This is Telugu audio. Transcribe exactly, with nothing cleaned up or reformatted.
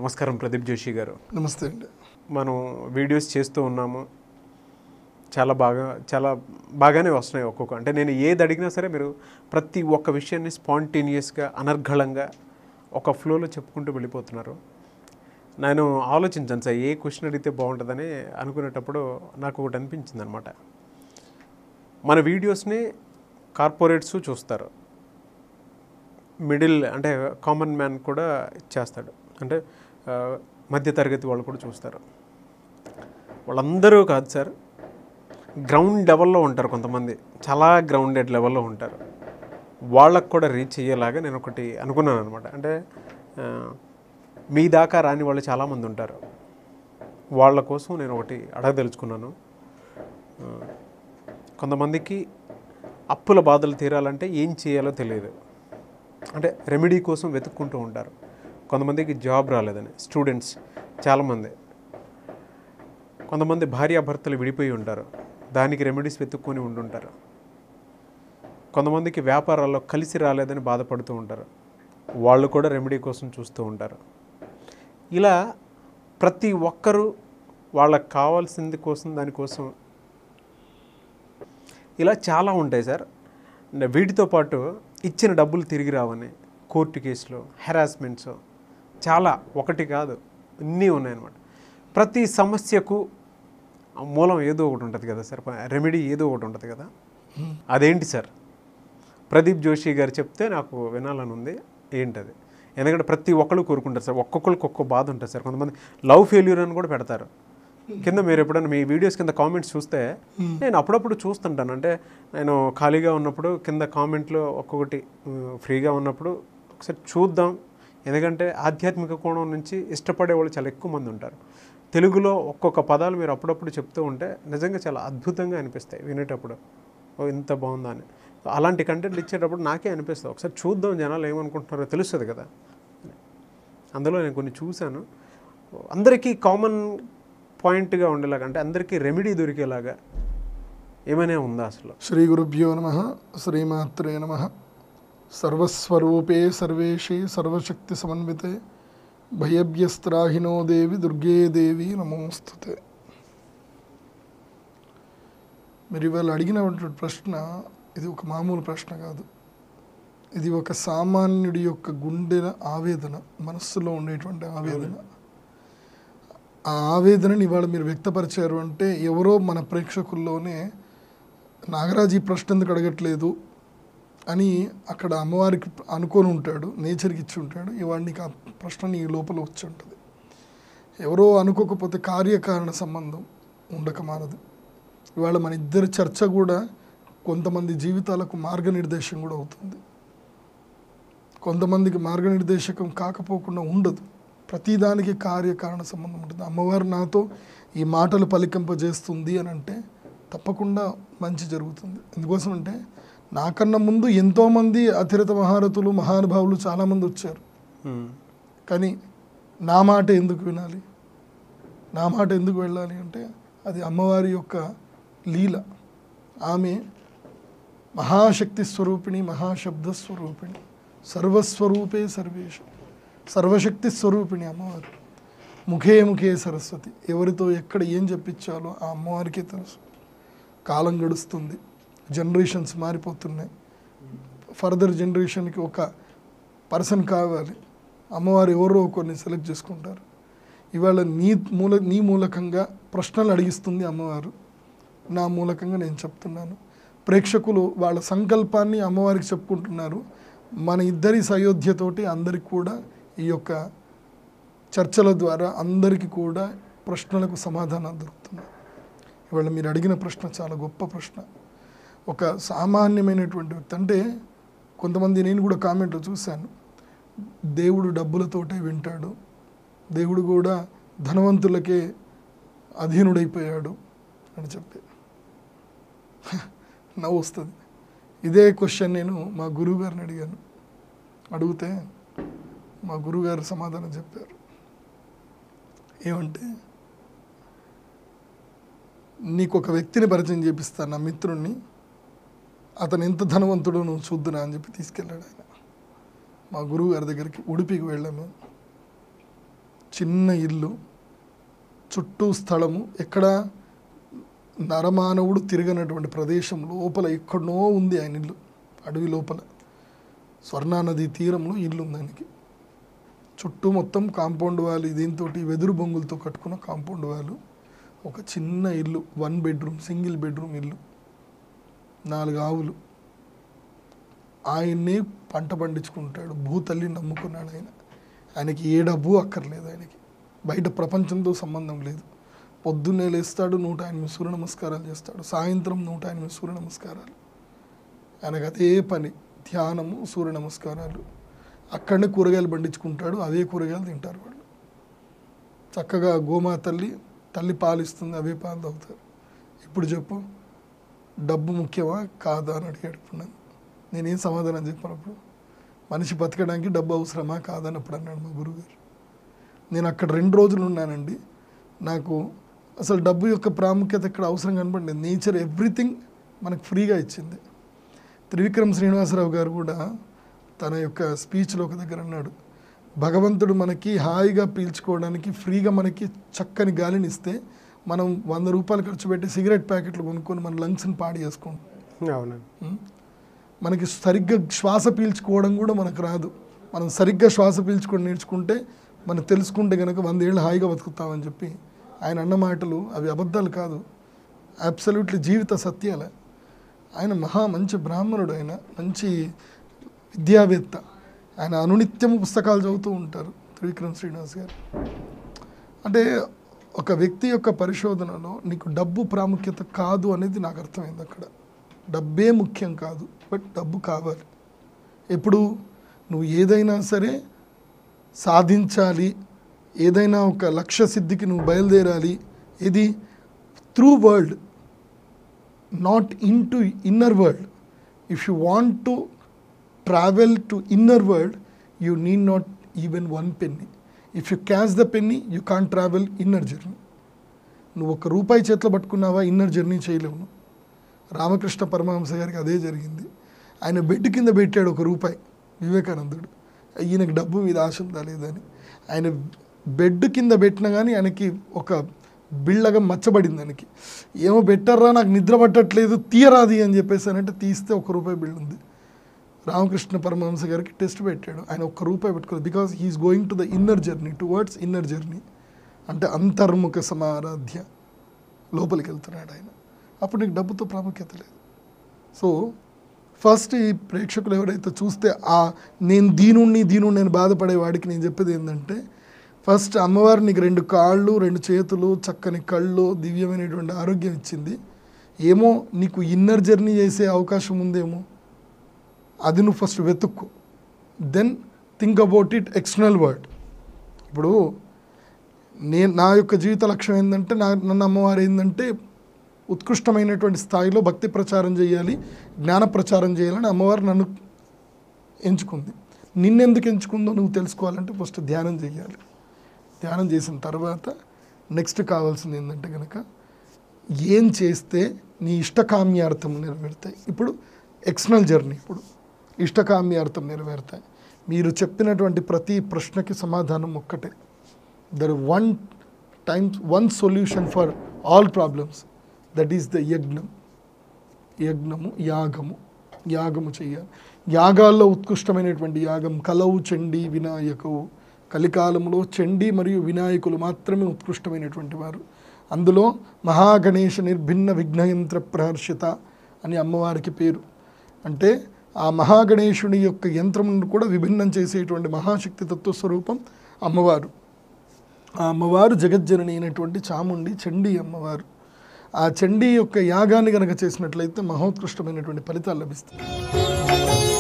నమస్కారం ప్రదీప్ జోషి గారు. నమస్తే అండి. మనం వీడియోస్ చేస్తూ ఉన్నాము, చాలా బాగా చాలా బాగానే వస్తున్నాయి ఒక్కొక్క. అంటే నేను ఏది అడిగినా సరే మీరు ప్రతి ఒక్క విషయాన్ని స్పాంటేనియస్గా అనర్గళంగా ఒక ఫ్లోలో చెప్పుకుంటూ వెళ్ళిపోతున్నారు. నేను ఆలోచించాను సార్ ఏ క్వశ్చన్ అడిగితే బాగుంటుందని అనుకునేటప్పుడు నాకు ఒకటి అనిపించింది అనమాట. మన వీడియోస్ని కార్పొరేట్స్ చూస్తారు, మిడిల్ అంటే కామన్ మ్యాన్ కూడా చేస్తాడు, అంటే మధ్యతరగతి వాళ్ళు కూడా చూస్తారు. వాళ్ళందరూ కాదు సార్, గ్రౌండ్ లెవెల్లో ఉంటారు కొంతమంది, చాలా గ్రౌండెడ్ లెవెల్లో ఉంటారు. వాళ్ళకు కూడా రీచ్ అయ్యేలాగా నేను ఒకటి అనుకున్నాను అనమాట. అంటే మీ దాకా రాని వాళ్ళు చాలామంది ఉంటారు, వాళ్ళ కోసం నేను ఒకటి అడగదలుచుకున్నాను. కొంతమందికి అప్పుల బాధలు తీరాలంటే ఏం చేయాలో తెలియదు, అంటే రెమెడీ కోసం వెతుక్కుంటూ ఉంటారు. కొంతమందికి జాబ్ రాలేదని స్టూడెంట్స్ చాలామంది, కొంతమంది భార్యాభర్తలు విడిపోయి ఉంటారు, దానికి రెమెడీస్ వెతుక్కొని ఉండుంటారు. కొంతమందికి వ్యాపారాల్లో కలిసి రాలేదని బాధపడుతూ ఉంటారు, వాళ్ళు కూడా రెమెడీ కోసం చూస్తూ ఉంటారు. ఇలా ప్రతి ఒక్కరూ వాళ్ళకి కావాల్సింది కోసం దానికోసం ఇలా చాలా ఉంటాయి సార్. వీటితో పాటు ఇచ్చిన డబ్బులు తిరిగి రావని కోర్టు కేసులు, హెరాస్మెంట్స్ చాలా, ఒకటి కాదు అన్నీ ఉన్నాయన్నమాట. ప్రతి సమస్యకు మూలం ఏదో ఒకటి ఉంటుంది కదా సార్, రెమెడీ ఏదో ఒకటి ఉంటుంది కదా. అదేంటి సార్? ప్రదీప్ జోషి గారు చెప్తే నాకు వినాలని ఉంది ఏంటది. ఎందుకంటే ప్రతి ఒక్కళ్ళు కోరుకుంటారు సార్, ఒక్కొక్కరికి ఒక్కొక్క బాధ ఉంటుంది సార్. కొంతమంది లవ్ ఫెయిల్యూర్ అని కూడా పెడతారు కింద. మీరు ఎప్పుడైనా మీ వీడియోస్ కింద కామెంట్స్ చూస్తే నేను అప్పుడప్పుడు చూస్తుంటాను. అంటే నేను ఖాళీగా ఉన్నప్పుడు కింద కామెంట్లో ఒక్కొక్కటి ఫ్రీగా ఉన్నప్పుడు ఒకసారి చూద్దాం. ఎందుకంటే ఆధ్యాత్మిక కోణం నుంచి ఇష్టపడే వాళ్ళు చాలా ఎక్కువ మంది ఉంటారు. తెలుగులో ఒక్కొక్క పదాలు మీరు అప్పుడప్పుడు చెప్తూ ఉంటే నిజంగా చాలా అద్భుతంగా అనిపిస్తాయి వినేటప్పుడు. ఓ ఇంత బాగుందా అని. అలాంటి కంటెంట్ ఇచ్చేటప్పుడు నాకే అనిపిస్తుంది, ఒకసారి చూద్దాం జనాలు ఏమనుకుంటున్నారో తెలుస్తుంది కదా. అందులో నేను కొన్ని చూశాను. అందరికీ కామన్ పాయింట్గా ఉండేలాగా, అంటే అందరికీ రెమెడీ దొరికేలాగా ఏమైనా ఉందా అసలు? శ్రీ గురుభ్యో నమః, శ్రీమాత్రే నమః. సర్వస్వరూపే సర్వేషి సర్వశక్తి సమన్వితే భయభ్యస్త్రాహినో దేవి దుర్గే దేవి నమోస్తుతే. మీరు ఇవాళ అడిగినటువంటి ప్రశ్న ఇది ఒక మామూలు ప్రశ్న కాదు. ఇది ఒక సామాన్యుడి యొక్క గుండె ఆవేదన, మనస్సులో ఉండేటువంటి ఆవేదన. ఆ ఆవేదనని ఇవాళ మీరు వ్యక్తపరిచారు అంటే ఎవరో మన ప్రేక్షకుల్లోనే నాగరాజు ఈ ప్రశ్న ఎందుకు అడగట్లేదు అని అక్కడ అమ్మవారికి అనుకొని ఉంటాడు, నేచర్కి ఇచ్చి ఉంటాడు. ఇవాళ నీకు ఆ ప్రశ్న నీ లోపల వచ్చి ఉంటుంది. ఎవరో అనుకోకపోతే కార్యకారణ సంబంధం ఉండక మానదు. ఇవాళ మన ఇద్దరి చర్చ కూడా కొంతమంది జీవితాలకు మార్గనిర్దేశం కూడా అవుతుంది, కొంతమందికి మార్గనిర్దేశకం కాకపోకుండా ఉండదు. ప్రతిదానికి కార్యకారణ సంబంధం ఉంటుంది. అమ్మవారు నాతో ఈ మాటలు పలికింపజేస్తుంది అని అంటే తప్పకుండా మంచి జరుగుతుంది. ఎందుకోసం అంటే నాకన్నా ముందు ఎంతోమంది అతిరథ మహారథులు మహానుభావులు చాలామంది వచ్చారు, కానీ నా మాట ఎందుకు వినాలి, నా మాట ఎందుకు వెళ్ళాలి అంటే అది అమ్మవారి యొక్క లీల. ఆమె మహాశక్తి స్వరూపిణి, మహాశబ్ద స్వరూపిణి, సర్వస్వరూపే సర్వేష, సర్వశక్తి స్వరూపిణి అమ్మవారు. ముఖే ముఖే సరస్వతి. ఎవరితో ఎక్కడ ఏం చెప్పించాలో ఆ అమ్మవారికే తెలుసు. కాలం గడుస్తుంది, జనరేషన్స్ మారిపోతున్నాయి. ఫర్దర్ జనరేషన్కి ఒక పర్సన్ కావాలి, అమ్మవారు ఎవరో కొన్ని సెలెక్ట్ చేసుకుంటారు. ఇవాళ నీ మూల నీ మూలకంగా ప్రశ్నలు అడిగిస్తుంది అమ్మవారు, నా మూలకంగా నేను చెప్తున్నాను. ప్రేక్షకులు వాళ్ళ సంకల్పాన్ని అమ్మవారికి చెప్పుకుంటున్నారు. మన ఇద్దరి సయోధ్యతోటి అందరికి కూడా ఈ యొక్క చర్చల ద్వారా అందరికీ కూడా ప్రశ్నలకు సమాధానాలు దొరుకుతున్నాయి. ఇవాళ మీరు అడిగిన ప్రశ్న చాలా గొప్ప ప్రశ్న. ఒక సామాన్యమైనటువంటి వ్యక్తి అంటే కొంతమంది, నేను కూడా కామెంట్లో చూశాను, దేవుడు డబ్బులతోటే వింటాడు, దేవుడు కూడా ధనవంతులకే అధీనుడైపోయాడు అని చెప్పి నవ్వు వస్తుంది. ఇదే క్వశ్చన్ నేను మా గురువు గారిని అడిగాను. అడిగితే మా గురువుగారు సమాధానం చెప్పారు. ఏమంటే, నీకు ఒక వ్యక్తిని పరిచయం చేపిస్తాను, నా మిత్రుణ్ణి, అతను ఎంత ధనవంతుడో నువ్వు చూద్దునా అని చెప్పి తీసుకెళ్ళాడు ఆయన. మా గురువు గారి దగ్గరికి ఉడిపికి వెళ్ళాము. చిన్న ఇల్లు, చుట్టూ స్థలము, ఎక్కడ నరమానవుడు తిరగనటువంటి ప్రదేశం లోపల ఎక్కడనో ఉంది ఆయన ఇల్లు, అడవి లోపల స్వర్ణా నది తీరంలో ఇల్లు ఉంది ఆయనకి. చుట్టూ మొత్తం కాంపౌండ్ వాళ్ళు దీంతో వెదురు బొంగులతో కట్టుకున్న కాంపౌండ్ వాళ్ళు, ఒక చిన్న ఇల్లు, వన్ బెడ్రూమ్ సింగిల్ బెడ్రూమ్ ఇల్లు, నాలుగు ఆవులు. ఆయన్నే పంట పండించుకుంటాడు, భూతల్లి నమ్ముకున్నాడు ఆయన. ఆయనకి ఏ డబ్బు అక్కర్లేదు, ఆయనకి బయట ప్రపంచంతో సంబంధం లేదు. పొద్దున్నే లేస్తాడు, నూట ఎనిమిది సూర్య నమస్కారాలు చేస్తాడు, సాయంత్రం నూట ఎనిమిది సూర్య నమస్కారాలు. ఆయనకు అదే పని, ధ్యానము, సూర్య నమస్కారాలు. అక్కడనే కూరగాయలు పండించుకుంటాడు, అవే కూరగాయలు తింటారు వాళ్ళు. చక్కగా గోమాతల్లి తల్లి పాలిస్తుంది, అవే పాలు తాగుతారు. ఇప్పుడు చెప్పు, డబ్బు ముఖ్యమా కాదా అని అడిగాడు. ఇప్పుడు నన్ను నేనేం సమాధానం చెప్పినప్పుడు, మనిషి బతకడానికి డబ్బు అవసరమా కాదన్నప్పుడు అన్నాడు మా గురువుగారు. నేను అక్కడ రెండు రోజులు ఉన్నానండి, నాకు అసలు డబ్బు యొక్క ప్రాముఖ్యత ఇక్కడ అవసరం కనపడలేదు. నేచర్ ఎవ్రీథింగ్ మనకు ఫ్రీగా ఇచ్చింది. త్రివిక్రమ్ శ్రీనివాసరావు గారు కూడా తన యొక్క స్పీచ్లో ఒక దగ్గర అన్నాడు, భగవంతుడు మనకి హాయిగా పీల్చుకోవడానికి ఫ్రీగా మనకి చక్కని గాలిని ఇస్తే మనం వంద రూపాయలు ఖర్చు పెట్టి సిగరెట్ ప్యాకెట్లు కొనుక్కొని మన లంగ్స్ని పాడు చేసుకుంటాం. అవునండి. మనకి సరిగ్గా శ్వాస పీల్చుకోవడం కూడా మనకు రాదు. మనం సరిగ్గా శ్వాస పీల్చుకొని నేర్చుకుంటే, మనం తెలుసుకుంటే కనుక వందేళ్ళు హాయిగా బతుకుతామని చెప్పి ఆయన అన్న మాటలు అవి అబద్ధాలు కాదు, అబ్సల్యూట్లీ జీవిత సత్యాలే. ఆయన మహా మంచి బ్రాహ్మణుడు, ఆయన మంచి విద్యావేత్త. ఆయన అనునిత్యం పుస్తకాలు చదువుతూ ఉంటారు త్రివిక్రమ్ శ్రీనివాస్ గారు. అంటే ఒక వ్యక్తి యొక్క పరిశోధనలో నీకు డబ్బు ప్రాముఖ్యత కాదు అనేది నాకు అర్థమైంది. అక్కడ డబ్బే ముఖ్యం కాదు, బట్ డబ్బు కావాలి. ఎప్పుడు నువ్వు ఏదైనా సరే సాధించాలి, ఏదైనా ఒక లక్ష్య సిద్ధికి నువ్వు బయలుదేరాలి, ఇది through world, not in to inner world. If you want to travel to inner world, you need not even one penny. If you catch the penny, you can't travel inner journey. నువ్వు ఒక రూపాయి చేతిలో పట్టుకున్నావా, ఇన్నర్ జర్నీ చేయలేవు. రామకృష్ణ పరమహంస గారికి అదే జరిగింది. ఆయన బెడ్ కింద పెట్టాడు ఒక రూపాయి వివేకానందుడు, ఈయనకి డబ్బు మీద ఆశ ఉందా లేదని. ఆయన బెడ్ కింద పెట్టినా కానీ ఆయనకి ఒక బిళ్ళగా మచ్చబడింది. ఆయనకి ఏమో బెట్టర్రా, నాకు నిద్ర పట్టట్లేదు, తీయరాది అని చెప్పేసి అంటే తీస్తే ఒక రూపాయి బిల్ ఉంది. రామకృష్ణ పరమహంస గారికి టెస్ట్ పెట్టాడు, ఆయన ఒక్క రూపాయి పెట్టుకోలేదు. Because he is going to the inner journey, towards inner journey, అంటే అంతర్ముఖ సమారాధ్య, లోపలికి వెళ్తున్నాడు ఆయన. అప్పుడు నీకు డబ్బుతో ప్రాముఖ్యత లేదు. సో ఫస్ట్ ఈ ప్రేక్షకులు ఎవరైతే చూస్తే ఆ నేను దీనుణ్ణి దీనుణ్ణి నేను బాధపడే వాడికి నేను చెప్పేది ఏంటంటే, ఫస్ట్ అమ్మవారు నీకు రెండు కాళ్ళు, రెండు చేతులు, చక్కని కళ్ళు, దివ్యమైనటువంటి ఆరోగ్యం ఇచ్చింది. ఏమో నీకు ఇన్నర్ జర్నీ చేసే అవకాశం ఉందేమో, అది నువ్వు ఫస్ట్ వెతుక్కు. Then think about it external world. ఇప్పుడు నేను నా యొక్క జీవిత లక్ష్యం ఏంటంటే, నా నన్ను అమ్మవారు ఏంటంటే ఉత్కృష్టమైనటువంటి స్థాయిలో భక్తి ప్రచారం చేయాలి, జ్ఞాన ప్రచారం చేయాలని అమ్మవారు నన్ను ఎంచుకుంది. నిన్నెందుకు ఎంచుకుందో నువ్వు తెలుసుకోవాలంటే ఫస్ట్ ధ్యానం చేయాలి. ధ్యానం చేసిన తర్వాత నెక్స్ట్ కావాల్సింది ఏంటంటే కనుక, ఏం చేస్తే నీ ఇష్టకామ్యార్థం నెరవేరుతాయి. ఇప్పుడు ఎక్స్టర్నల్ జర్నీ, ఇప్పుడు ఇష్టకామ్యార్థం నెరవేరుతాయి. మీరు చెప్పినటువంటి ప్రతి ప్రశ్నకి సమాధానం ఒక్కటే. There one times one solution for all problems, that is the యజ్ఞం. యజ్ఞము, యాగము. యాగము చేయాలి. యాగాల్లో ఉత్కృష్టమైనటువంటి యాగం కలవు చండీ వినాయకవు. కలికాలంలో చండీ మరియు వినాయకులు మాత్రమే ఉత్కృష్టమైనటువంటి వారు. అందులో మహాగణేశ నిర్భిన్న విఘ్నయంత్ర ప్రహర్షిత అని అమ్మవారికి పేరు. అంటే ఆ మహాగణేశుని యొక్క యంత్రమును కూడా విభిన్నం చేసేటువంటి మహాశక్తి తత్వస్వరూపం అమ్మవారు. ఆ అమ్మవారు జగజ్జనని అయినటువంటి చాముండి చండీ అమ్మవారు. ఆ చండీ యొక్క యాగాన్ని కనుక చేసినట్లయితే మహోత్కృష్టమైనటువంటి ఫలితాలు లభిస్తాయి.